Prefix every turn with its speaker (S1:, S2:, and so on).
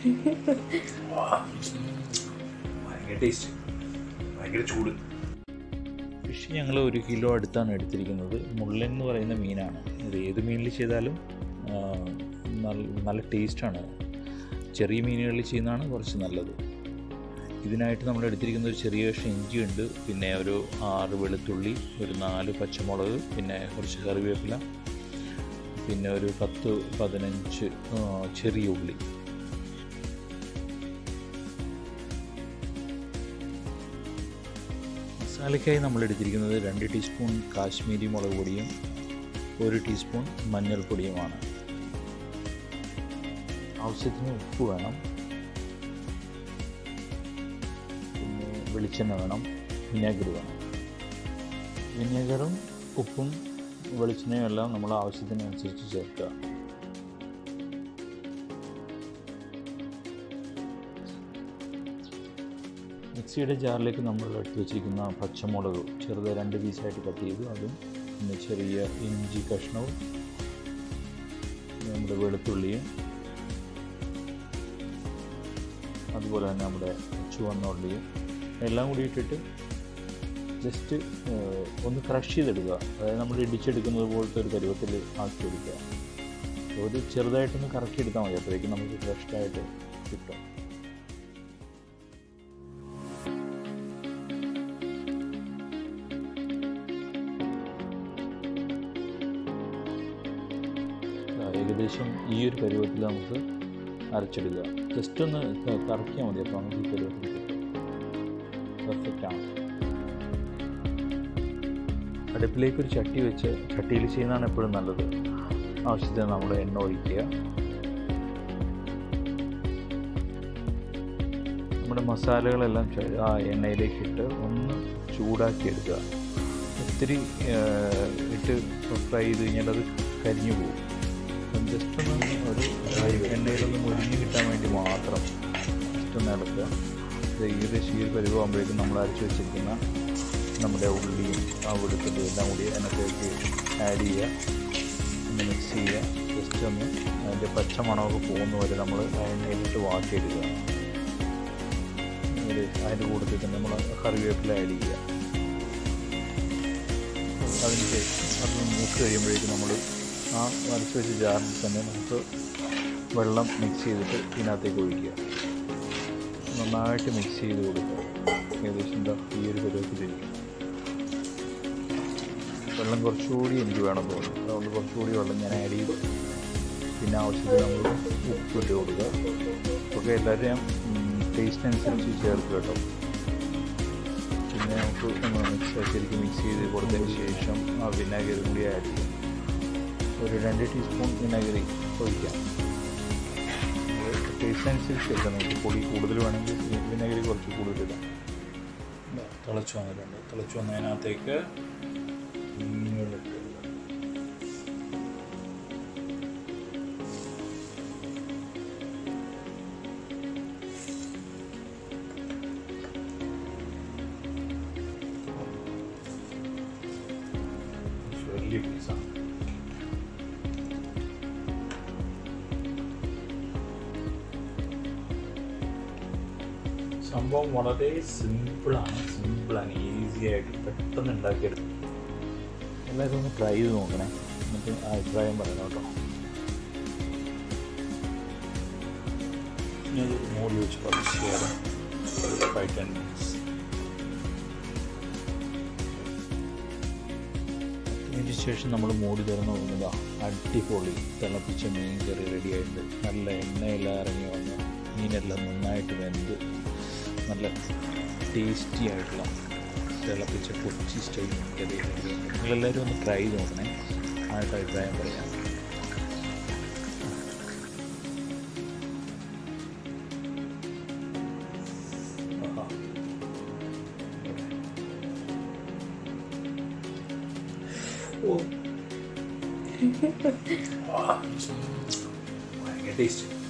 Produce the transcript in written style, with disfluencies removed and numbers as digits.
S1: ഭയങ്കര ടേസ്റ്റ്, ഭയങ്കര ചൂട്.
S2: ഫിഷ് ഞങ്ങൾ 1 കിലോ അടുത്താണ് എടുത്തിരിക്കുന്നത്. മുള്ളൻ എന്ന് പറയുന്ന മീനാണ്. ഇത് ഏത് മീനിൽ ചെയ്താലും നല്ല ടേസ്റ്റാണ്. ചെറിയ മീനുകളിൽ ചെയ്യുന്നതാണ് കുറച്ച് നല്ലത്. ഇതിനായിട്ട് നമ്മൾ എടുത്തിരിക്കുന്ന ഒരു ചെറിയ കഷ്ണം ഇഞ്ചിയുണ്ട്, പിന്നെ ഒരു 6 വെളുത്തുള്ളി, ഒരു 4 പച്ചമുളക്, പിന്നെ കുറച്ച് കറിവേപ്പില, പിന്നെ ഒരു 10-15 ചെറിയ ഉള്ളി. മസാലയ്ക്കായി നമ്മൾ എടുത്തിരിക്കുന്നത് 2 ടീസ്പൂൺ കാശ്മീരി മുളക് പൊടിയും 1 ടീസ്പൂൺ മഞ്ഞൾപ്പൊടിയുമാണ്. ആവശ്യത്തിന് ഉപ്പ് വേണം, പിന്നെ വെളിച്ചെണ്ണ വേണം, വിനാഗിരി വേണം. വിനാഗറും ഉപ്പും വെളിച്ചെണ്ണയും എല്ലാം നമ്മൾ ആവശ്യത്തിനനുസരിച്ച് ചേർക്കുക. മിക്സിയുടെ ജാറിലേക്ക് നമ്മൾ എടുത്ത് വെച്ചിരിക്കുന്ന പച്ചമുളക് ചെറുതായി 2 പീസായിട്ട് കട്ട് ചെയ്തു, അതും പിന്നെ ചെറിയ ഇഞ്ചി കഷ്ണവും നമ്മുടെ വെളുത്തുള്ളിയും അതുപോലെ തന്നെ നമ്മുടെ ചുവന്ന ഉള്ളിയും എല്ലാം കൂടി ഇട്ടിട്ട് ജസ്റ്റ് ഒന്ന് ക്രഷ് ചെയ്തെടുക്കുക. അതായത് നമ്മൾ ഇടിച്ചെടുക്കുന്നത് പോലത്തെ ഒരു പരുവത്തിൽ ആക്കിയെടുക്കുക. ഒരു ചെറുതായിട്ടൊന്ന് കറക്കിയെടുത്താൽ മതി, അപ്പോഴേക്കും നമുക്ക് ക്രഷ്ഡായിട്ട് കിട്ടും. ഏകദേശം ഈ ഒരു പരുവത്തിൽ നമുക്ക് അരച്ചെടുക്കുക. ജസ്റ്റ് ഒന്ന് കറക്കിയാൽ മതി, അപ്പോൾ നമുക്ക് ഈ പരുവത്തിൽ കിട്ടും. പെർഫെക്റ്റാണ്. അടുപ്പിലേക്ക് ഒരു ചട്ടി വെച്ച്, ചട്ടിയിൽ ചെയ്യുന്നതാണ് എപ്പോഴും നല്ലത്. ആവശ്യത്തിന് നമ്മൾ എണ്ണ ഒഴിക്കുക. നമ്മുടെ മസാലകളെല്ലാം ആ എണ്ണയിലേക്ക് ഇട്ട് ഒന്ന് ചൂടാക്കിയെടുക്കുക. ഒത്തിരി ഇട്ട് ഫ്രൈ ചെയ്ത് കഴിഞ്ഞാൽ അത് കരിഞ്ഞു പോകും. ജസ്റ്റ് ഒന്ന് ഒരു എണ്ണയിലൊന്ന് മുരിഞ്ഞ് കിട്ടാൻ വേണ്ടി മാത്രം ജസ്റ്റ് ഒന്ന് ഇളക്കുക. ഏകദേശം ഈ പരുവാകുമ്പോഴേക്കും നമ്മൾ അരച്ച് വെച്ചിരിക്കുന്ന നമ്മുടെ ഉള്ളിയും ആ വെളുത്തുള്ളി എല്ലാം കൂടി അതിനകത്തേക്ക് ആഡ് ചെയ്യുക, ഒന്ന് മിക്സ് ചെയ്യുക. ജസ്റ്റ് ഒന്ന് അതിൻ്റെ പച്ചമണമൊക്കെ പോകുന്ന വരെ നമ്മൾ എണ്ണയിലിട്ട് വാട്ടിയെടുക്കുക. അതിൻ്റെ കൂട്ടത്തിൽ തന്നെ നമ്മൾ കറിവേപ്പില ആഡ് ചെയ്യുക. അതിന് ശേഷം അത് മൂത്ത് കഴിയുമ്പോഴേക്കും നമ്മൾ ആ അരച്ച് വെച്ച ജാറിൽ തന്നെ നമുക്ക് വെള്ളം മിക്സ് ചെയ്തിട്ട് ഇതിനകത്തേക്ക് ഒഴിക്കുക. നന്നായിട്ട് മിക്സ് ചെയ്ത് കൊടുക്കുക. ഏകദേശം ഈ ഒരു പരുവത്തിലിരിക്കും. വെള്ളം കുറച്ചുകൂടി എനിക്ക് വേണം തോന്നുന്നു, അതുകൊണ്ട് കുറച്ചുകൂടി വെള്ളം ഞാൻ ആഡ് ചെയ്തു. പിന്നെ ആവശ്യത്തിന് നമ്മൾ ഉപ്പിട്ട് കൊടുക്കുക. ഒക്കെ എല്ലാവരും ടേസ്റ്റിനനുസരിച്ച് ചേർക്കുക കേട്ടോ. പിന്നെ നമുക്ക് ശരിക്കും മിക്സ് ചെയ്ത് കൊടുത്തതിന് ശേഷം ആ വിനാഗിരി കൂടി ആഡ് ചെയ്യും. ഒരു 2 ടീസ്പൂൺ വിനാഗിരി ഒഴിക്കാം. ടേസ്റ്റിനനുസരിച്ച് എടുക്കാം. നമുക്ക് പൊടി കൂടുതൽ വേണമെങ്കിൽ വിനാഗിരി കുറച്ച് കൂടുതലിടാം. തിളച്ച് വന്നിട്ടുണ്ട്. തിളച്ച് വന്നതിനകത്തേക്ക് മീനുകളിട്ട് വലിയ പീസാണ്. സംഭവം വളരെ സിമ്പിളാണ്, ഈസിയായിട്ട് പെട്ടെന്ന് ഉണ്ടാക്കിയെടുക്കും. എല്ലാവരും ഒന്ന് ട്രൈ ചെയ്ത് നോക്കണേ, എന്നിട്ട് അഭിപ്രായം പറയണം കേട്ടോ. ഇനി അത് മൂടി വെച്ച് കുറച്ച് നേരം 5-10 മിനിറ്റ്സ്. 10 മിനിറ്റ് ശേഷം നമ്മൾ മൂടി തുറന്ന് നോക്കുന്നതാണ് അടിപൊളി തിളപ്പിച്ച മീൻ കറി റെഡി ആയിട്ടുണ്ട്. നല്ല എണ്ണയെല്ലാം ഇറങ്ങി വന്ന് മീനെല്ലാം നന്നായിട്ട് വെന്ത് നല്ല ടേസ്റ്റി ആയിട്ടുള്ള തിളപ്പിച്ച കൊച്ചി സ്റ്റൈൽ കറി റെഡി. നിങ്ങളെല്ലാവരും ഒന്ന് ട്രൈ ചെയ്ത് നോക്കണേ, ആയിട്ട് അഭിപ്രായം പറയാം.
S1: ഭയങ്കര ടേസ്റ്റ്.